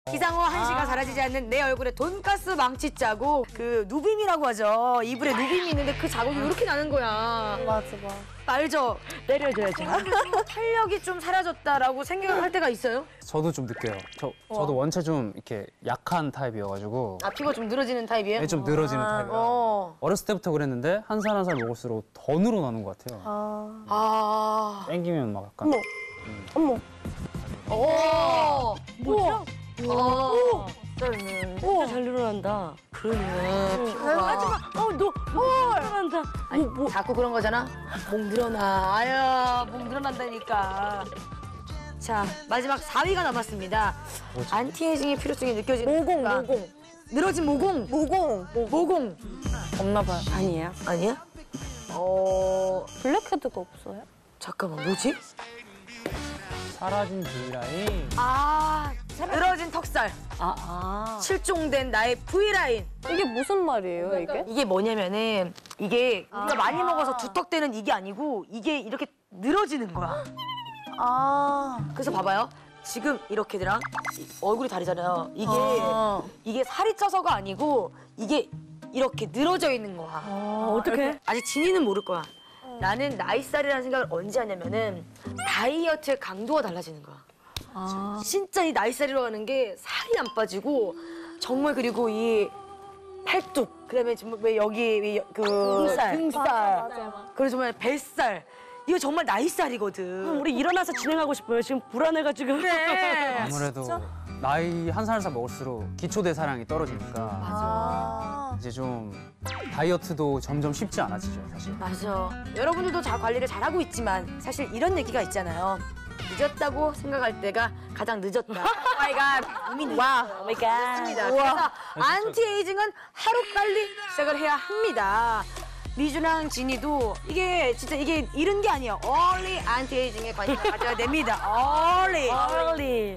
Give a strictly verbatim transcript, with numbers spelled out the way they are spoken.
기상호 한시가 아. 사라지지 않는 내 얼굴에 돈가스 망치 자국. 그 누빔이라고 하죠. 이불에 누빔이 있는데 그 자국이 이렇게 나는 거야. 맞아, 맞아. 알죠? 때려줘야지. 탄력이 좀 사라졌다라고 생각을 할 때가 있어요? 저도 좀 느껴요. 저, 저도 원체 좀 이렇게 약한 타입이어가지고 아, 피부가 좀 늘어지는 타입이에요? 네, 좀 늘어지는 타입이에요. 어. 어렸을 때부터 그랬는데 한 살 한 살 먹을수록 더 늘어나는 것 같아요. 아. 아. 땡기면 막 약간 어머. 어머. 오. 뭐야? 오. 진짜 잘 늘어난다. 그러네. 피부가. 하지마. 어, 너, 너 늘어난다. 아니, 자꾸 그런 거잖아. 목 늘어나. 아유, 목 늘어난다니까. 자, 마지막 사 위가 남았습니다. 뭐지? 안티에이징의 필요성이 느껴지는 모공, 순간. 모공. 늘어진 모공. 모공. 모공. 없나 봐요. 아니에요. 아니야? 어, 블랙헤드가 없어요? 잠깐만, 뭐지? 사라진 V라인. 아, 늘어진 턱살. 아, 아. 실종된 나의 V라인. 이게 무슨 말이에요, 이게? 이게 뭐냐면은 이게 우리가 많이 먹어서 두턱대는 이게 아니고 이게 이렇게 늘어지는 거야. 아. 그래서 봐봐요. 지금 이렇게들랑 얼굴이 다르잖아요. 이게 아. 이게 살이 쪄서가 아니고 이게 이렇게 늘어져 있는 거야. 어, 어떡해? 아직 진이는 모를 거야. 나는 나이살이라는 생각을 언제 하냐면은 다이어트의 강도가 달라지는 거야. 아. 진짜 이 나이살이라고 하는 게 살이 안 빠지고 정말 그리고 이 팔뚝 그다음에 정말 왜 여기 이 그 등살. 등살 맞아, 맞아. 그리고 정말 뱃살 이거 정말 나이살이거든. 우리 일어나서 진행하고 싶어요. 지금 불안해가지고. 그래. 아무래도 나이 한 살 한 살 먹을수록 기초 대사량이 떨어지니까 아. 이제 좀 다이어트도 점점 쉽지 않아지죠, 사실. 맞아. 여러분들도 자 관리를 잘하고 있지만 사실 이런 얘기가 있잖아요. 늦었다고 생각할 때가 가장 늦었다. 오마이갓. 이미 늦었다. 오마이갓. 늦습니다. 그래서 안티에이징은 하루 빨리 시작을 해야 합니다. 미주랑 진이도 이게 진짜 이게 이른 게 아니에요. 얼리 안티에이징에 관심을 가져야 됩니다. 얼리. 얼리.